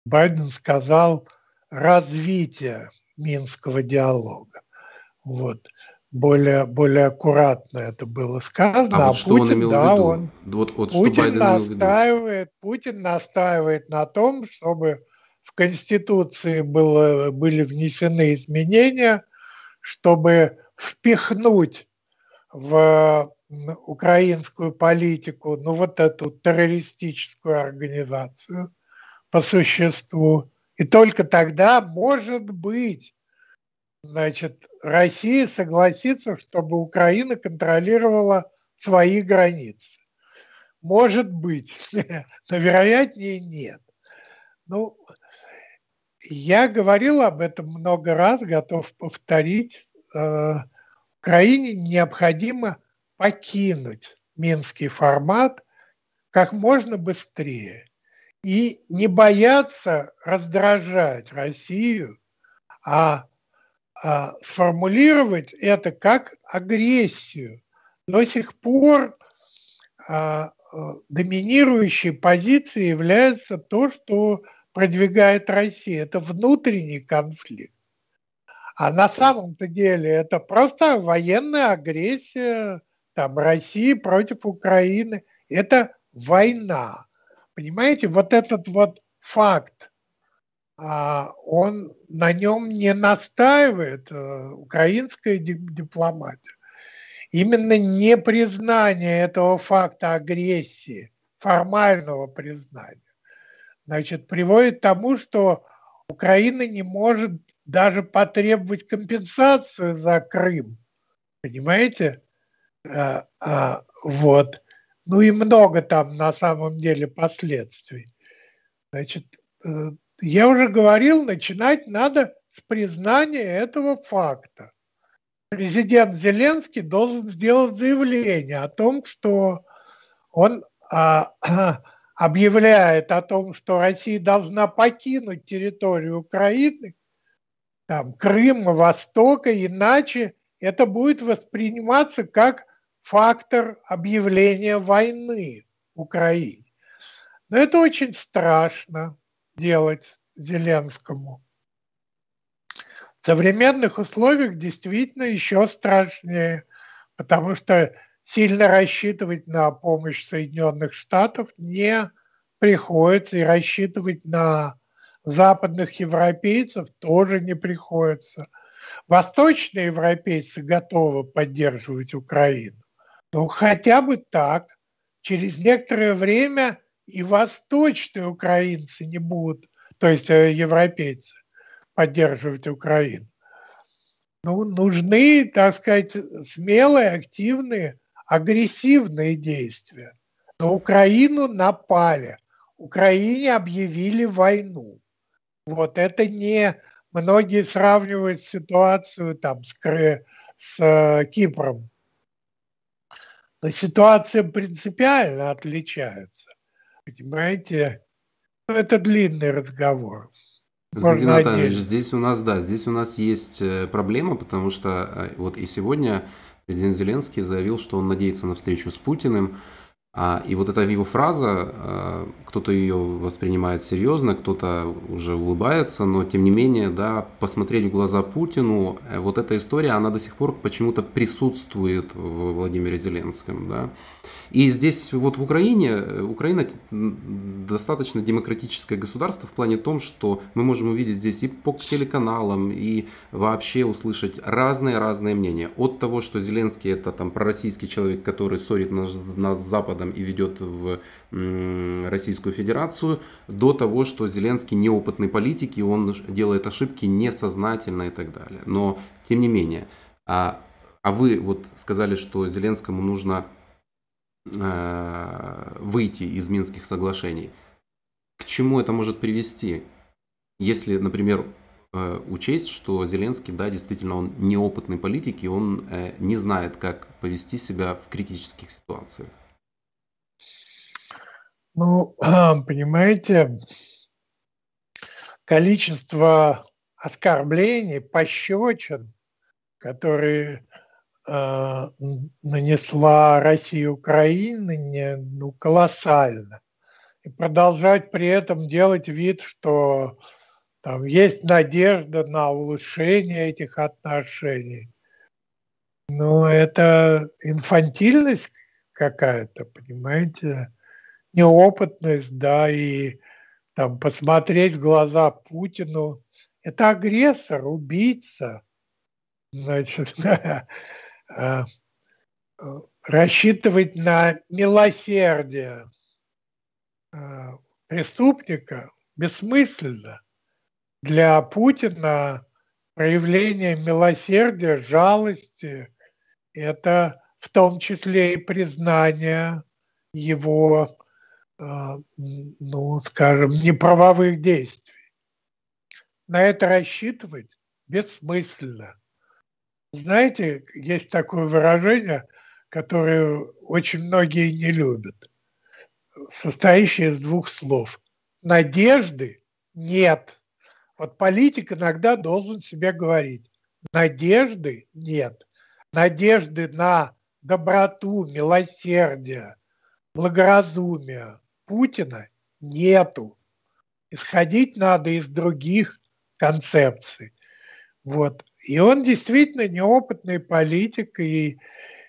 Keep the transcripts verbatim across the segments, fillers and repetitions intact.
Байден сказал развитие минского диалога. Вот. Более, более аккуратно это было А сказано, вот а что он Путин, имел в да, виду? он, Вот, вот что Путин Байден имел в виду? настаивает, Путин настаивает на том, чтобы в Конституции было, были внесены изменения, чтобы впихнуть в украинскую политику, ну, вот эту террористическую организацию по существу. И только тогда, может быть, значит, Россия согласится, чтобы Украина контролировала свои границы. Может быть, но вероятнее нет. Ну, я говорил об этом много раз, готов повторить. Украине необходимо покинуть минский формат как можно быстрее и не бояться раздражать Россию, а, а сформулировать это как агрессию. До сих пор а, а, доминирующей позицией является то, что продвигает Россия. Это внутренний конфликт. А на самом-то деле это просто военная агрессия там, России против Украины. Это война. Понимаете, вот этот вот факт, а, он на нем не настаивает а, украинская дипломатия. Именно непризнание этого факта агрессии, формального признания, значит, приводит к тому, что Украина не может даже потребовать компенсацию за Крым. Понимаете? А, а, вот. Ну и много там на самом деле последствий. Значит, э, я уже говорил, начинать надо с признания этого факта. Президент Зеленский должен сделать заявление о том, что он а, объявляет о том, что Россия должна покинуть территорию Украины, там, Крыма, Востока, иначе это будет восприниматься как фактор объявления войны Украине. Но это очень страшно делать Зеленскому. В современных условиях действительно еще страшнее, потому что сильно рассчитывать на помощь Соединенных Штатов не приходится, и рассчитывать на западных европейцев тоже не приходится. Восточные европейцы готовы поддерживать Украину. Ну, хотя бы так. Через некоторое время и восточные украинцы не будут, то есть европейцы, поддерживать Украину. Ну, нужны, так сказать, смелые, активные, агрессивные действия. На Украину напали. Украине объявили войну. Вот это не... Многие сравнивают ситуацию там с, с Кипром. Но ситуация принципиально отличается. Понимаете? Ну, это длинный разговор. Константин Можно Натанович, отдельно. здесь у нас, да, здесь у нас есть проблема, потому что вот и сегодня президент Зеленский заявил, что он надеется на встречу с Путиным. А, и вот эта его фраза, кто-то ее воспринимает серьезно, кто-то уже улыбается, но тем не менее, да, посмотреть в глаза Путину, вот эта история, она до сих пор почему-то присутствует в Владимире Зеленском, да. И здесь вот в Украине, Украина достаточно демократическое государство в плане том, что мы можем увидеть здесь и по телеканалам, и вообще услышать разные-разные мнения. От того, что Зеленский это там пророссийский человек, который ссорит нас, нас с Западом и ведет в м, Российскую Федерацию, до того, что Зеленский неопытный политик, и он делает ошибки несознательно и так далее. Но тем не менее, а, а вы вот сказали, что Зеленскому нужно выйти из Минских соглашений. К чему это может привести, если, например, учесть, что Зеленский, да, действительно, он неопытный политик, и он не знает, как повести себя в критических ситуациях? Ну, понимаете, количество оскорблений, пощечин, которые нанесла Россия Украине, ну, колоссально. и продолжать при этом делать вид, что там есть надежда на улучшение этих отношений. Ну, это инфантильность какая-то, понимаете, неопытность, да, и там посмотреть в глаза Путину. Это агрессор, убийца. Значит, а, рассчитывать на милосердие а, преступника бессмысленно. Для Путина проявление милосердия, жалости – это в том числе и признание его, а, ну, скажем, неправовых действий. На это рассчитывать бессмысленно. Знаете, есть такое выражение, которое очень многие не любят, состоящее из двух слов. Надежды нет. Вот политик иногда должен себе говорить: надежды нет. Надежды на доброту, милосердие, благоразумие Путина нету. Исходить надо из других концепций. Вот. И он действительно неопытный политик. И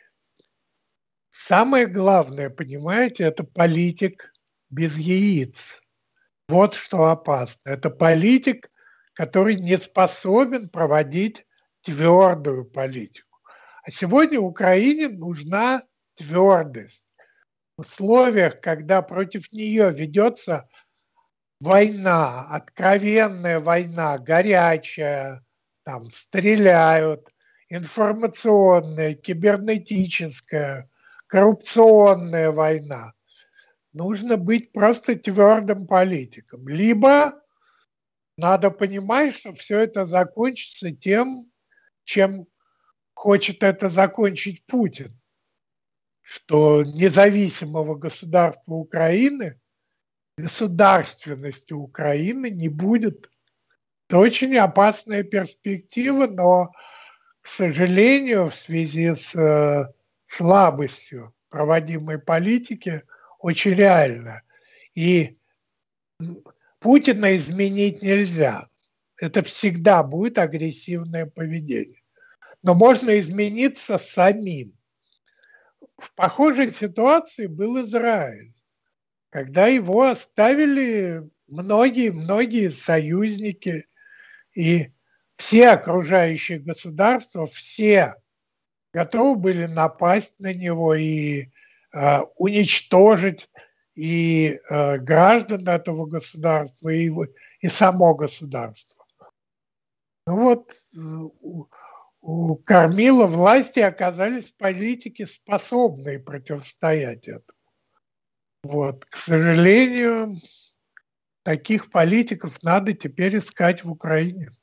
самое главное, понимаете, это политик без яиц. Вот что опасно. Это политик, который не способен проводить твердую политику. А сегодня Украине нужна твердость. В условиях, когда против нее ведется война, откровенная война, горячая, там стреляют, информационная, кибернетическая, коррупционная война, нужно быть просто твердым политиком. Либо надо понимать, что все это закончится тем, чем хочет это закончить Путин, что независимого государства Украины, государственности Украины не будет. Это очень опасная перспектива, но, к сожалению, в связи с э, слабостью проводимой политики, очень реально. И Путина изменить нельзя. Это всегда будет агрессивное поведение. Но можно измениться самим. В похожей ситуации был Израиль, когда его оставили многие-многие союзники, и все окружающие государства, все готовы были напасть на него и э, уничтожить и э, граждан этого государства, и, и само государство. Ну вот у, у кормила власти оказались политики, способные противостоять этому. Вот, к сожалению, таких политиков надо теперь искать в Украине.